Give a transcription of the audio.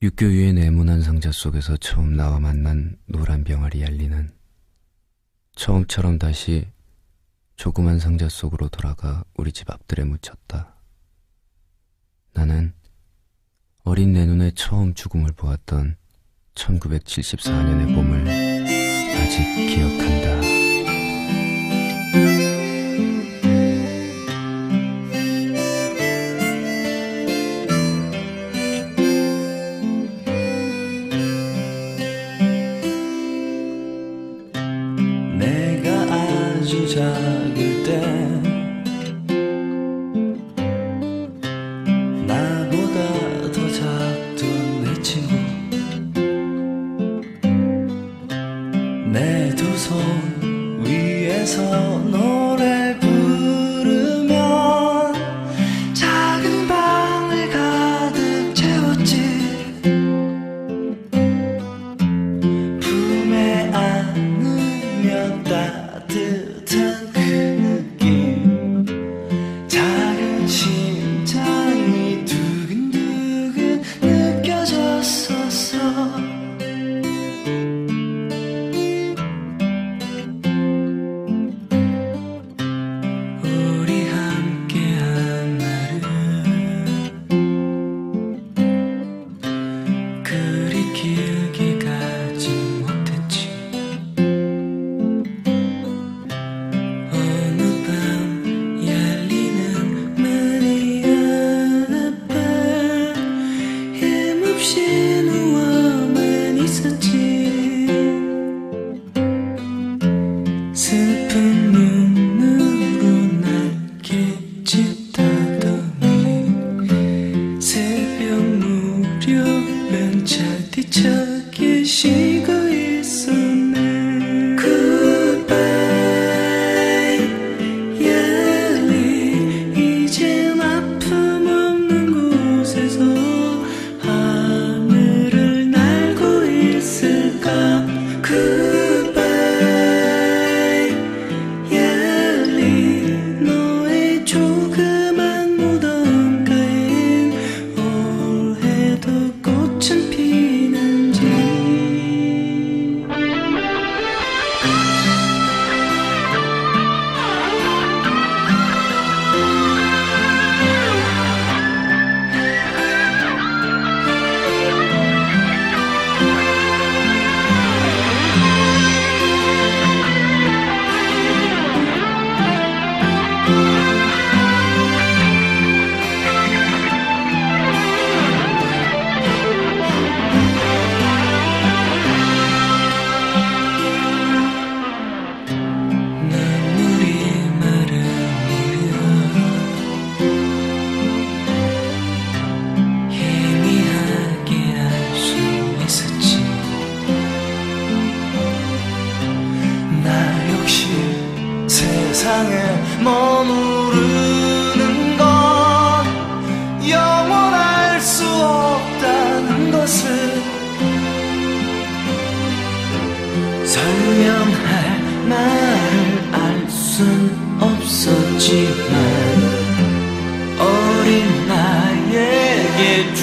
육교 위의 네모난 상자 속에서 처음 나와 만난 노란 병아리 알리는 처음처럼 다시 조그만 상자 속으로 돌아가 우리 집 앞들에 묻혔다. 나는 어린 내 눈에 처음 죽음을 보았던 1974년의 봄을 아직 기억한다. 내가 아주 작을 때 나보다 더 작던 내 친구 내 두 손 위에서 노래 부르면 작은 방을 가득 채웠지. 품에 안으면 따뜻한 그 느낌 작은 심장이 두근두근 느껴졌었어. 우리 함께한 날은 그리 길게 가지 못했지. 어느 밤 열리는 문이 앞에 힘없이 누워만 있었지. 슬픈 눈으로 날 길짓다더니 새벽 무렵엔 잘 뒤척이 쉬고 있었네. Goodbye, 얄리. 이젠 아픔 없는 곳에서 하늘을 날고 있을까. Goodbye, 얄리. 너의 조그만 무덤가엔 올해도 꽃은 피는지. 눈물이 마르면 희미하게 알 수 있었지. 나 역시 세상에 머무르는 건 영원할 수 없다는 것을 설명할 말을 알 순 없었지만 어린 나에게